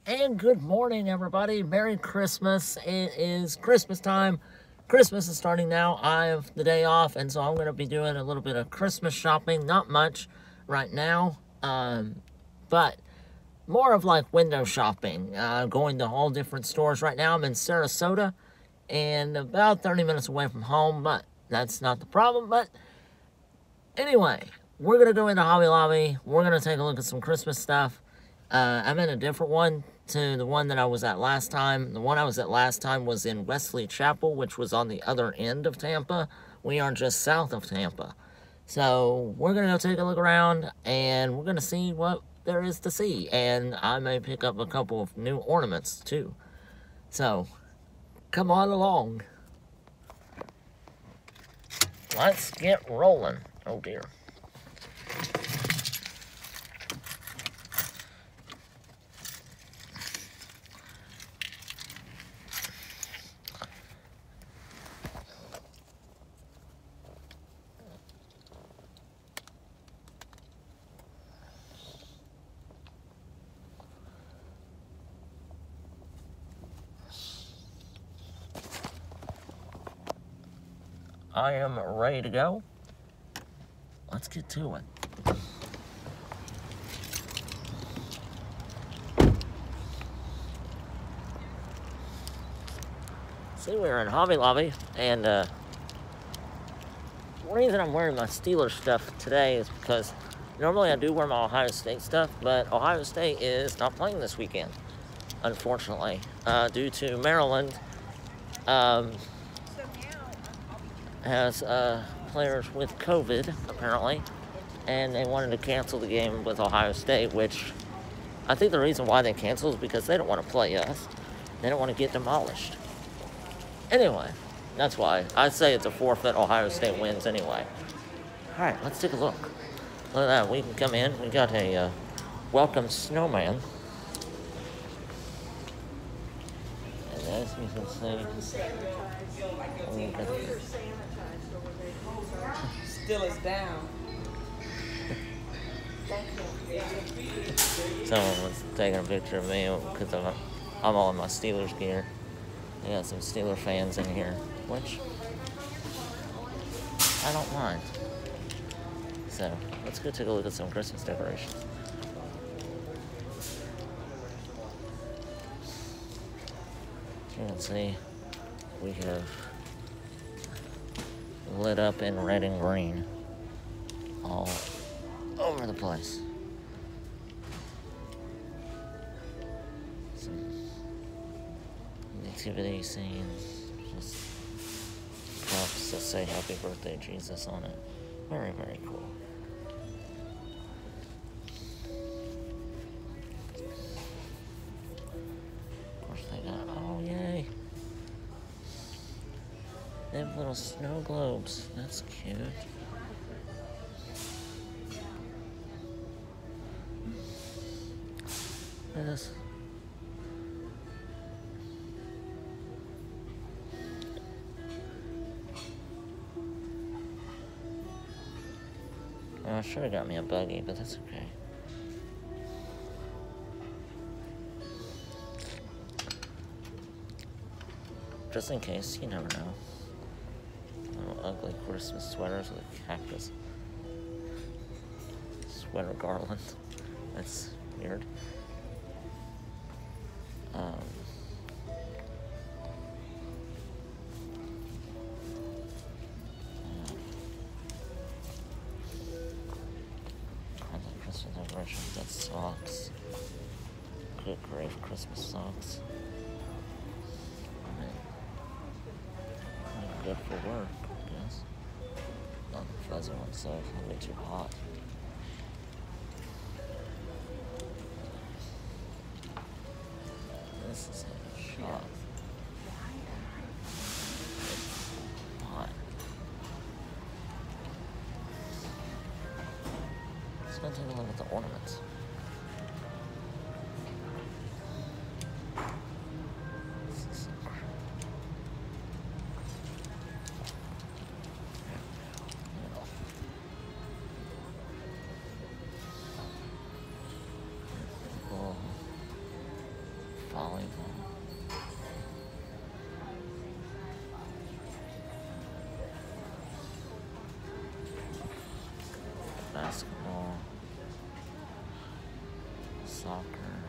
And good morning, everybody. Merry Christmas. It is Christmas time. Christmas is starting now. I have the day off, and so I'm going to be doing a little bit of Christmas shopping. Not much right now, but more of like window shopping, going to all different stores. Right now I'm in Sarasota and about 30 minutes away from home, but that's not the problem. But anyway, we're going to go into Hobby Lobby. We're going to take a look at some Christmas stuff. I'm in a different one to the one that I was at last time. The one I was at last time was in Wesley Chapel, which was on the other end of Tampa. We are just south of Tampa. So we're going to go take a look around, and we're going to see what there is to see. And I may pick up a couple of new ornaments, too. So, come on along. Let's get rolling. Oh, dear. I am ready to go. Let's get to it. See, we're in Hobby Lobby, and the reason I'm wearing my Steelers stuff today is because normally I do wear my Ohio State stuff, but Ohio State is not playing this weekend, unfortunately, due to Maryland has players with COVID, apparently, and they wanted to cancel the game with Ohio State, which I think the reason why they canceled is because they don't want to play us. They don't want to get demolished. Anyway, that's why. I say it's a forfeit. Ohio State wins anyway. All right, let's take a look. Look at that. We can come in. We got a welcome snowman. And as you can see, still is down. Someone was taking a picture of me because I'm all in my Steelers gear. They got some Steeler fans in here, which I don't mind. So let's go take a look at some Christmas decorations. You can see we have lit up in red and green all over the place. Some nativity scenes, just props that say happy birthday Jesus on it. Very, very cool. Of course they got, oh yay, they have little snow globes. That's cute. Look at this. Oh, I should have got me a buggy, but that's okay. Just in case, you never know. Little ugly Christmas sweaters with a cactus. Sweater garland. That's weird. Christmas decorations. That's socks. Good grief, Christmas socks. Good for work, I guess. Not the fuzzy one, so it'll be too hot. This is a shot. Hot. Let's go take a look at the ornaments. volleyball. Basketball. Soccer.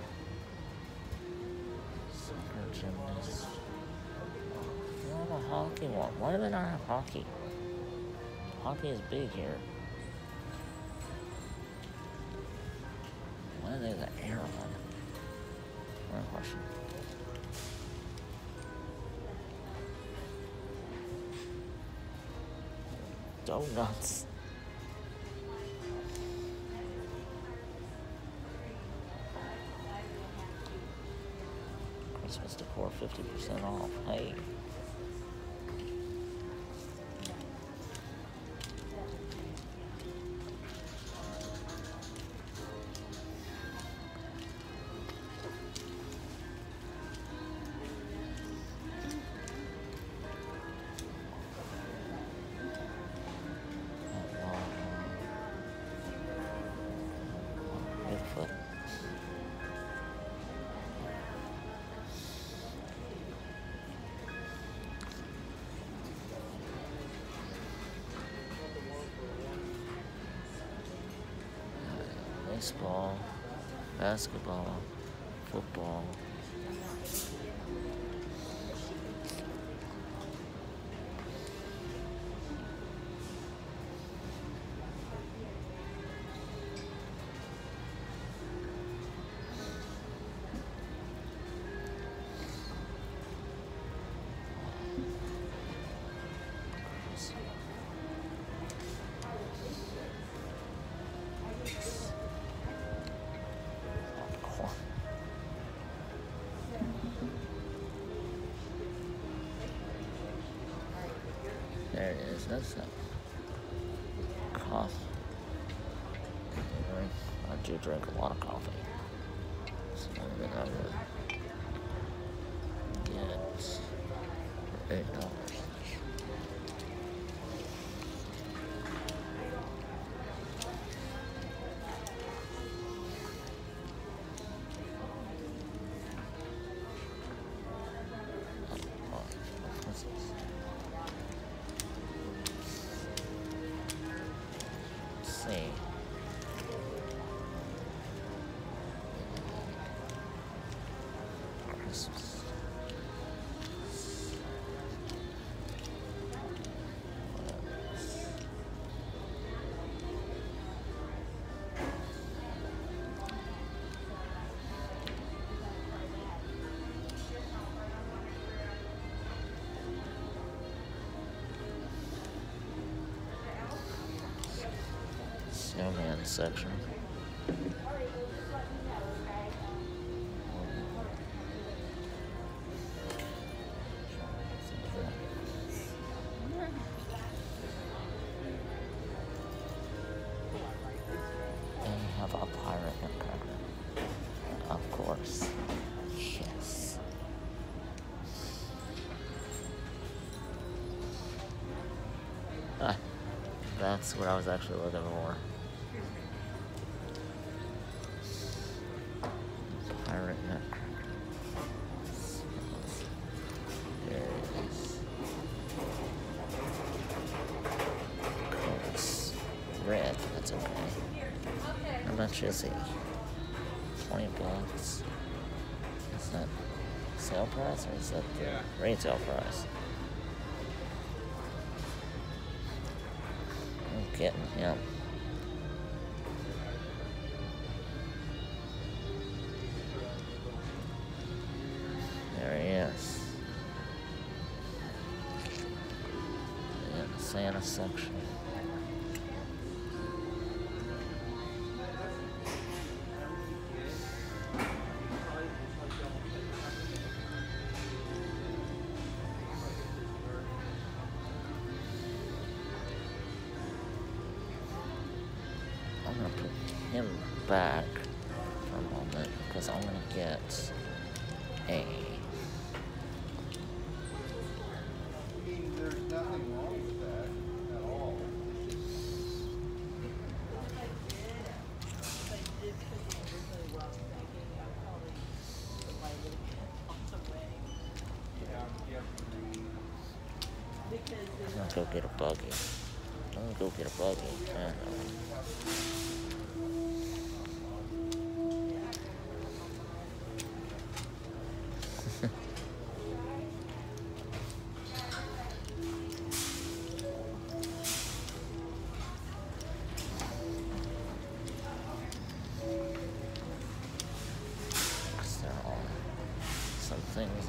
Soccer gymnast. We have a hockey one. Why do they not have hockey? Hockey is big here. Why are they the air one? One question. Donuts. Christmas decor 50% off. Hey. Bigfoot. Baseball, basketball, football. There it is. That's a coffee. I do drink a lot of coffee. So I'm gonna get for $8. See. Christmas. Snowman section. And we have a pirate nutcracker. Of course. Yes. That's what I was actually looking for. Pirate nutcracker. There it is. It's red, that's okay. How much is he? 20 bucks. Is that sale price or is that the retail price? I'm getting him. There he is. In the Santa section. I'm gonna put him back for a moment because I'm gonna get a There's nothing wrong with that at all. I'm gonna go get a buggy. I'm gonna go get a buggy. There are some things.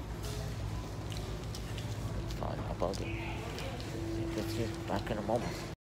Find my buggy. Get you back in a moment.